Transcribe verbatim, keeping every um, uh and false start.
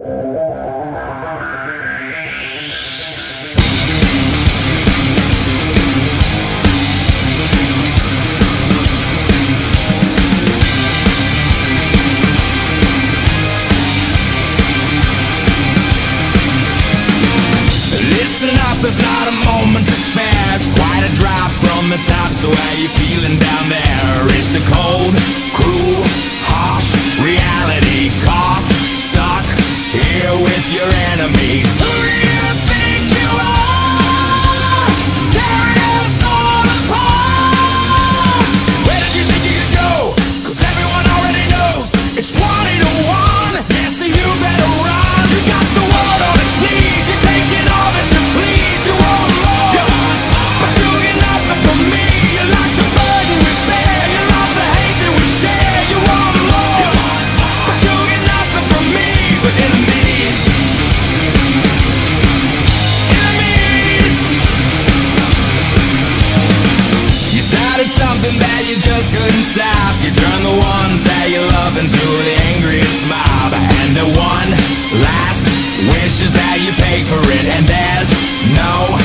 Listen up, there's not a moment to spare. It's quite a drop from the top, so how you feeling down there? It's a cold, cruel, harsh reality. Caught, stuck here with your enemies. Who do you think you are? Tearing us all apart. Where did you think you could go? Cause everyone already knows it's twenty to one. Yeah, so you better run. You got the world on its knees. You're taking all that you please. You want more, you want more. But you get nothing from me. You like the burden we bear. You love the hate that we share. You want more, you want more. But you get nothing from me but enemies. Enemies. You started something that you just couldn't stop. You turned the ones that you love into the angriest mob. And the one last wish is that you pay for it. And there's no